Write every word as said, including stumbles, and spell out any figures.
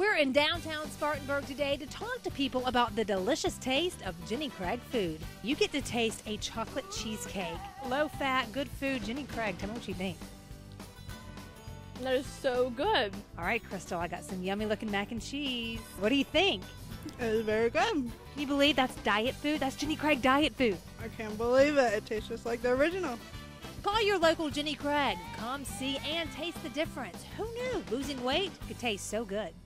We're in downtown Spartanburg today to talk to people about the delicious taste of Jenny Craig food. You get to taste a chocolate cheesecake. Low fat, good food. Jenny Craig, tell me what you think. That is so good. All right, Crystal, I got some yummy looking mac and cheese. What do you think? It is very good. Can you believe that's diet food? That's Jenny Craig diet food. I can't believe it. It tastes just like the original. Call your local Jenny Craig. Come see and taste the difference. Who knew losing weight could taste so good?